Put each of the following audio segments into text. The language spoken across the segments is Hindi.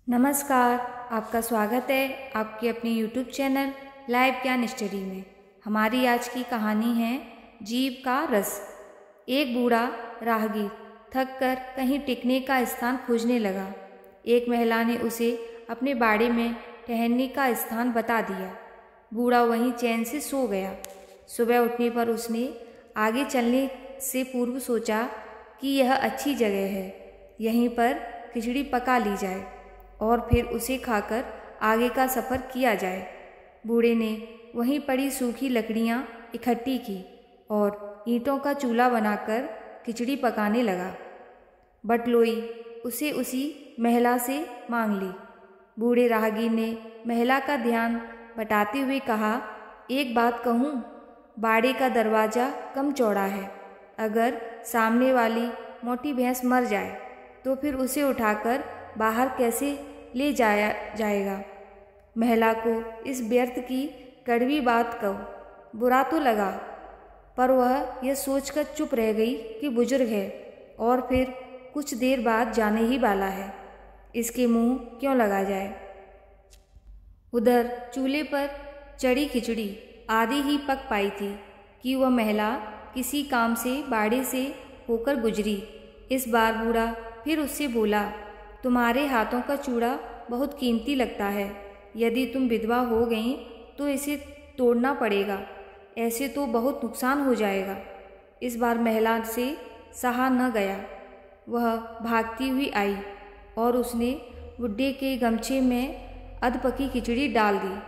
नमस्कार, आपका स्वागत है आपके अपने YouTube चैनल लाइव ज्ञान स्टडी में। हमारी आज की कहानी है जीभ का रस। एक बूढ़ा राहगीर थक कर कहीं टिकने का स्थान खोजने लगा। एक महिला ने उसे अपने बाड़े में ठहरने का स्थान बता दिया। बूढ़ा वहीं चैन से सो गया। सुबह उठने पर उसने आगे चलने से पूर्व सोचा कि यह अच्छी जगह है, यहीं पर खिचड़ी पका ली जाए और फिर उसे खाकर आगे का सफ़र किया जाए। बूढ़े ने वहीं पड़ी सूखी लकड़ियाँ इकट्ठी की और ईंटों का चूल्हा बनाकर खिचड़ी पकाने लगा। बटलोई उसे उसी महिला से मांग ली। बूढ़े राहगीर ने महिला का ध्यान बटाते हुए कहा, एक बात कहूँ, बाड़े का दरवाज़ा कम चौड़ा है। अगर सामने वाली मोटी भैंस मर जाए तो फिर उसे उठाकर बाहर कैसे ले जाया जाएगा। महिला को इस व्यर्थ की कड़वी बात का बुरा तो लगा, पर वह यह सोचकर चुप रह गई कि बुजुर्ग है और फिर कुछ देर बाद जाने ही वाला है, इसके मुंह क्यों लगा जाए। उधर चूल्हे पर चढ़ी खिचड़ी आधी ही पक पाई थी कि वह महिला किसी काम से बाड़े से होकर गुजरी। इस बार बूढ़ा फिर उससे बोला, तुम्हारे हाथों का चूड़ा बहुत कीमती लगता है। यदि तुम विधवा हो गई तो इसे तोड़ना पड़ेगा, ऐसे तो बहुत नुकसान हो जाएगा। इस बार महिला से सहा न गया। वह भागती हुई आई और उसने बुड्ढे के गमछे में अधपकी खिचड़ी डाल दी।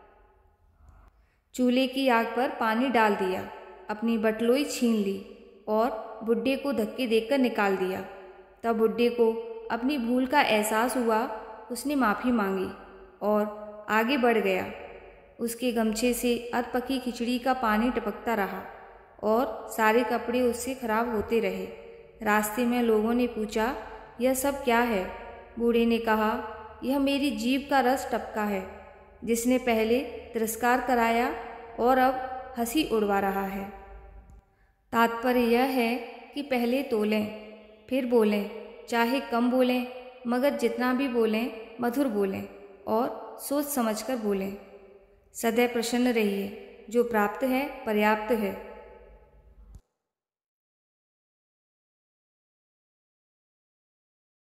चूल्हे की आग पर पानी डाल दिया, अपनी बटलोई छीन ली और बुड्ढे को धक्के देकर निकाल दिया। तब बुड्ढे को अपनी भूल का एहसास हुआ। उसने माफ़ी मांगी और आगे बढ़ गया। उसके गमछे से अधपकी खिचड़ी का पानी टपकता रहा और सारे कपड़े उससे खराब होते रहे। रास्ते में लोगों ने पूछा, यह सब क्या है? बूढ़े ने कहा, यह मेरी जीभ का रस टपका है, जिसने पहले तिरस्कार कराया और अब हंसी उड़वा रहा है। तात्पर्य यह है कि पहले तोलें, फिर बोलें, चाहे कम बोलें, मगर जितना भी बोलें मधुर बोलें और सोच समझकर बोलें। सदैव प्रसन्न रहिए, जो प्राप्त है पर्याप्त है।